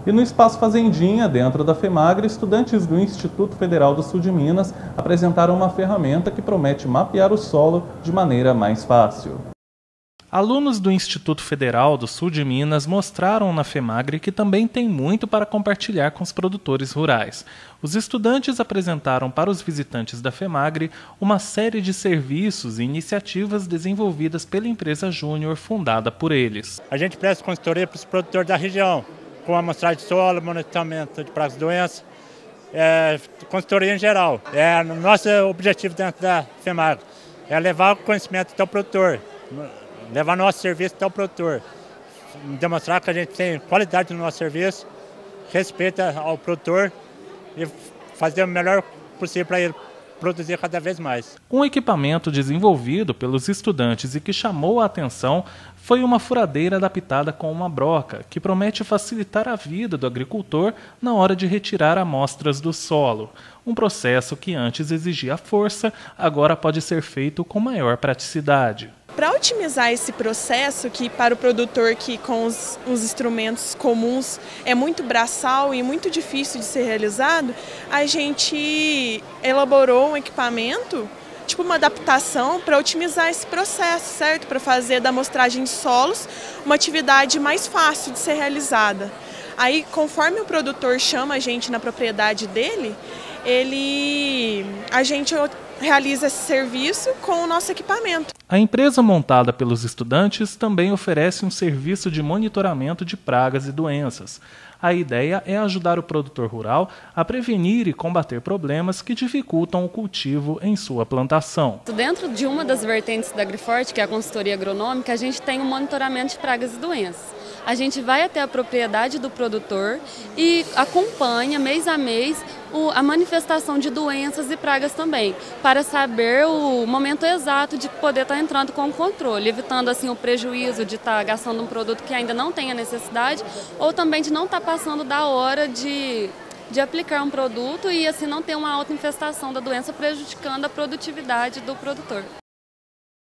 E no Espaço Fazendinha, dentro da FEMAGRE, estudantes do Instituto Federal do Sul de Minas apresentaram uma ferramenta que promete mapear o solo de maneira mais fácil. Alunos do Instituto Federal do Sul de Minas mostraram na FEMAGRE que também tem muito para compartilhar com os produtores rurais. Os estudantes apresentaram para os visitantes da FEMAGRE uma série de serviços e iniciativas desenvolvidas pela empresa Júnior, fundada por eles. A gente presta consultoria para os produtores da região, com amostragem de solo, monitoramento de pragas e doenças, consultoria em geral. Nosso objetivo dentro da FEMAGRE é levar o conhecimento até o produtor, levar nosso serviço até o produtor, demonstrar que a gente tem qualidade no nosso serviço, respeito ao produtor e fazer o melhor possível para ele produzir cada vez mais. Um equipamento desenvolvido pelos estudantes e que chamou a atenção foi uma furadeira adaptada com uma broca, que promete facilitar a vida do agricultor na hora de retirar amostras do solo. Um processo que antes exigia força, agora pode ser feito com maior praticidade. Para otimizar esse processo, que para o produtor que com os instrumentos comuns é muito braçal e muito difícil de ser realizado, a gente elaborou um equipamento, tipo uma adaptação para otimizar esse processo, certo? Para fazer da amostragem de solos uma atividade mais fácil de ser realizada. Aí, conforme o produtor chama a gente na propriedade dele, a gente realiza esse serviço com o nosso equipamento. A empresa montada pelos estudantes também oferece um serviço de monitoramento de pragas e doenças. A ideia é ajudar o produtor rural a prevenir e combater problemas que dificultam o cultivo em sua plantação. Dentro de uma das vertentes da Agriforte, que é a consultoria agronômica, a gente tem um monitoramento de pragas e doenças. A gente vai até a propriedade do produtor e acompanha mês a mês a manifestação de doenças e pragas também, para saber o momento exato de poder estar entrando com o controle, evitando assim o prejuízo de estar gastando um produto que ainda não tem a necessidade, ou também de não estar passando da hora de aplicar um produto e assim não ter uma alta infestação da doença, prejudicando a produtividade do produtor.